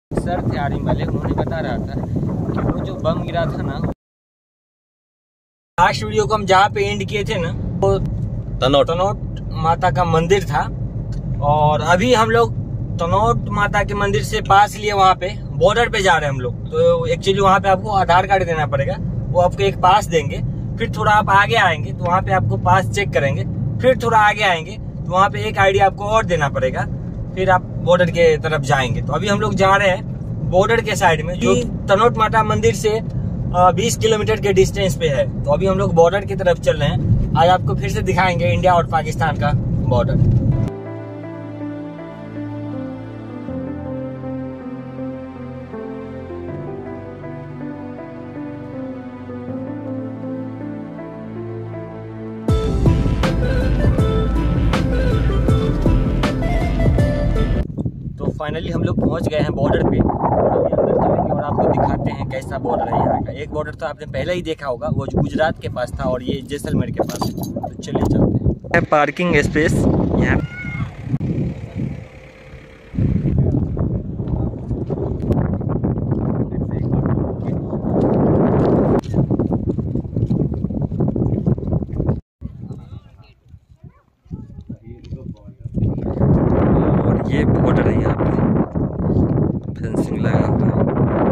Sir थे army वाले, उन्होंने बता रहा था कि वो जो बम गिरा था ना, लास्ट वीडियो को हम जहाँ पे एंड किए थे ना, वो तनोट माता का मंदिर था। और अभी हम लोग तनोट माता के मंदिर से पास लिए वहाँ पे बॉर्डर पे जा रहे हैं हम लोग। तो एक्चुअली वहाँ पे आपको आधार कार्ड देना पड़ेगा, वो आपको एक पास देंगे। फिर थोड़ा आप आगे आएंगे तो वहाँ पे आपको पास चेक करेंगे। फिर थोड़ा आगे आएंगे तो वहाँ पे एक आईडी आपको और देना पड़ेगा, फिर आप बॉर्डर के तरफ जाएंगे। तो अभी हम लोग जा रहे हैं बॉर्डर के साइड में, जो तनोट माता मंदिर से 20 किलोमीटर के डिस्टेंस पे है। तो अभी हम लोग बॉर्डर की तरफ चल रहे हैं। आज आपको फिर से दिखाएंगे इंडिया और पाकिस्तान का बॉर्डर। तो फाइनली हम लोग पहुंच गए हैं बॉर्डर पे। अभी अंदर चलेंगे और आपको दिखाते हैं कैसा बॉर्डर है यहाँ का। एक बॉर्डर तो आपने पहले ही देखा होगा, वो गुजरात के पास था और ये जैसलमेर के पास। तो चलिए चलते हैं। पार्किंग स्पेस यहाँ ये बॉर्डर है, यहाँ पे फेंसिंग लगा हुआ है।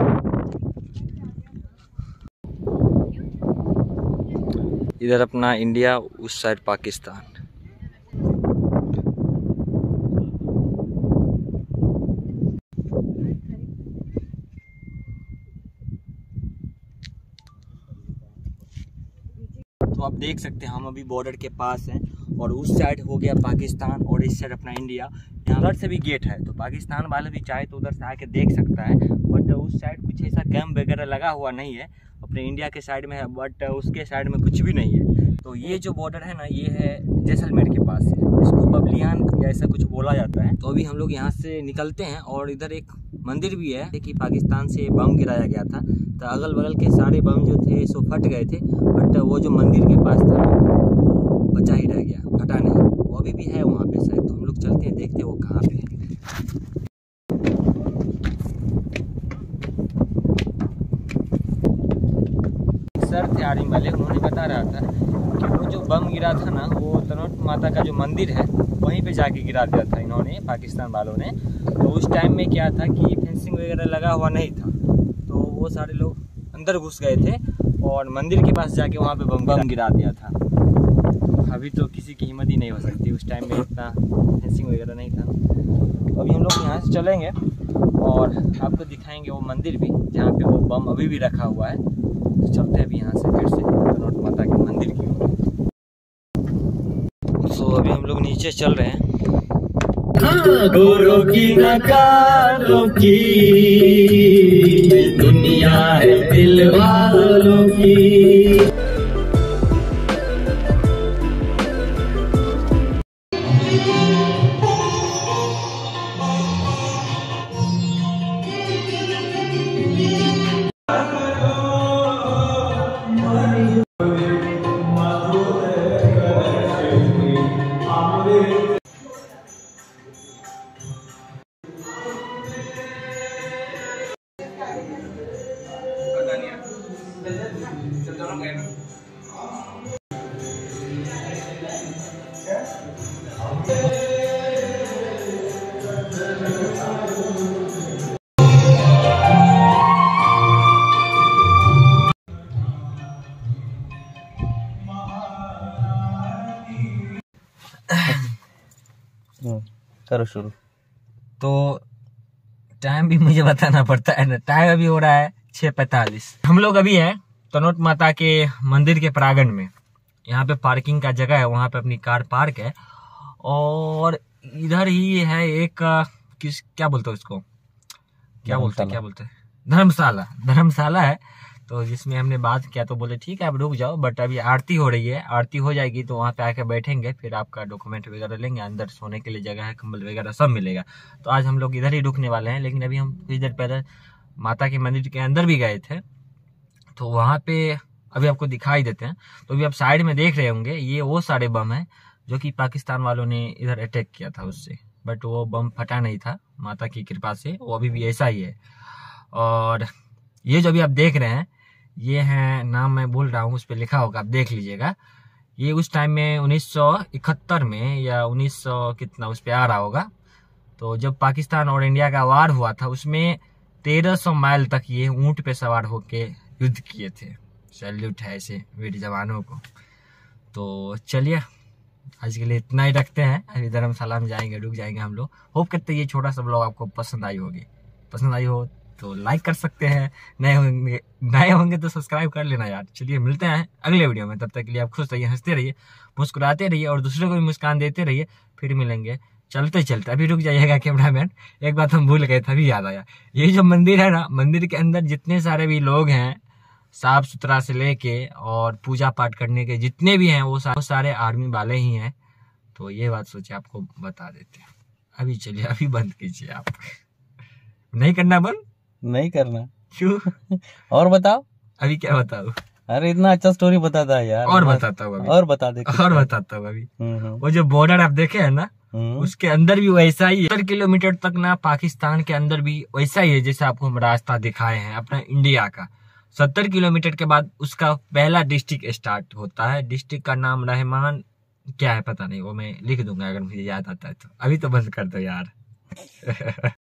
इधर अपना इंडिया, उस साइड पाकिस्तान। तो आप देख सकते हैं हम अभी बॉर्डर के पास हैं और उस साइड हो गया पाकिस्तान और इस साइड अपना इंडिया। यहाँ से भी गेट है, तो पाकिस्तान वाले भी चाहे तो उधर से आके देख सकता है। बट उस साइड कुछ ऐसा कैंप वगैरह लगा हुआ नहीं है, अपने इंडिया के साइड में है, बट उसके साइड में कुछ भी नहीं है। तो ये जो बॉर्डर है ना, ये है जैसलमेर के पास, इसको बबलियान या ऐसा कुछ बोला जाता है। तो अभी हम लोग यहाँ से निकलते हैं और इधर एक मंदिर भी है कि पाकिस्तान से बम गिराया गया था। तो अगल बगल के सारे बम जो थे सो फट गए थे, बट वो जो मंदिर के पास था वो बचा ही रह गया, फटा नहीं। वो अभी भी है वहाँ पे शायद। तो हम लोग चलते हैं, देखते हैं वो कहाँ पे है। सर थे आर्मी वाले, उन्होंने बता रहा था कि वो जो बम गिरा था ना, वो तनोट माता का जो मंदिर है वहीं पे जाके गिरा दिया था इन्होंने, पाकिस्तान वालों ने। तो उस टाइम में क्या था कि फेंसिंग वगैरह लगा हुआ नहीं था, तो वो सारे लोग अंदर घुस गए थे और मंदिर के पास जाके वहाँ पे बम गिरा दिया था। अभी तो किसी की हिम्मत ही नहीं हो सकती, उस टाइम में इतना फेंसिंग वगैरह नहीं था। तो अभी हम लोग यहाँ से चलेंगे और आपको दिखाएंगे वो मंदिर भी, जहाँ पे वो बम अभी भी रखा हुआ है। तो चलते हैं अभी यहाँ से फिर से तनोट माता के मंदिर की ओर। तो अभी हम लोग नीचे चल रहे हैं। गोरों की नकारों की दुनिया है दिल वालों की। करो शुरू। तो टाइम भी मुझे बताना पड़ता है ना। टाइम अभी हो रहा है 6:45। हम लोग अभी हैं तनोट माता के मंदिर के प्रांगण में। यहाँ पे पार्किंग का जगह है, वहाँ पे अपनी कार पार्क है। और इधर ही है एक क्या बोलते हैं उसको, क्या बोलते हैं धर्मशाला है। तो जिसमें हमने बात किया तो बोले ठीक है आप रुक जाओ, बट अभी आरती हो रही है, आरती हो जाएगी तो वहाँ पे आके बैठेंगे, फिर आपका डॉक्यूमेंट वगैरह लेंगे। अंदर सोने के लिए जगह है, कंबल वगैरह सब मिलेगा। तो आज हम लोग इधर ही रुकने वाले हैं। लेकिन अभी हम इधर पहले माता के मंदिर के अंदर भी गए थे, तो वहाँ पे अभी आपको दिखाई देते हैं। तो अभी आप साइड में देख रहे होंगे, ये वो सारे बम है जो कि पाकिस्तान वालों ने इधर अटैक किया था उससे, बट वो बम फटा नहीं था, माता की कृपा से वो अभी भी ऐसा ही है। और ये जो अभी आप देख रहे हैं, ये है, नाम मैं भूल रहा हूँ, उस पर लिखा होगा, आप देख लीजिएगा। ये उस टाइम में 1971 में या 1900 कितना उस पर आ रहा होगा। तो जब पाकिस्तान और इंडिया का वार हुआ था, उसमें 1300 माइल तक ये ऊंट पे सवार होके युद्ध किए थे। सैल्यूट है ऐसे वीर जवानों को। तो चलिए आज के लिए इतना ही रखते हैं। अभी धर्मशाला में जाएंगे, रुक जाएंगे हम लोग। होप करते हैं ये छोटा सा ब्लॉग आपको पसंद आई होगी। पसंद आई हो तो लाइक कर सकते हैं, नए होंगे तो सब्सक्राइब कर लेना यार। चलिए मिलते हैं अगले वीडियो में, तब तक के लिए आप खुश रहिए, हंसते रहिए, मुस्कुराते रहिए और दूसरों को भी मुस्कान देते रहिए। फिर मिलेंगे चलते चलते। अभी रुक जाइएगा कैमरामैन, एक बात हम भूल गए थे, अभी याद आया। ये जो मंदिर है ना, मंदिर के अंदर जितने सारे भी लोग हैं, साफ सुथरा से लेके और पूजा पाठ करने के जितने भी हैं, वो सारे आर्मी वाले ही हैं। तो ये बात सोचे आपको बता देते हैं। अभी चलिए, अभी बंद कीजिए आप। नहीं करना बंद? नहीं करना। क्यों? और बताओ। अभी क्या बताऊं? अरे इतना अच्छा स्टोरी बताता है यार। और बताता हूँ अभी, और बता दे। और बताता हूँ अभी। वो जो बॉर्डर आप देखे है ना, उसके अंदर भी वैसा ही 70 किलोमीटर तक ना, पाकिस्तान के अंदर भी वैसा ही है जैसे आपको हम रास्ता दिखाए हैं अपना इंडिया का। 70 किलोमीटर के बाद उसका पहला डिस्ट्रिक्ट स्टार्ट होता है। डिस्ट्रिक्ट का नाम रहमान क्या है पता नहीं, वो मैं लिख दूंगा अगर मुझे याद आता है तो। अभी तो बंद कर दो यार।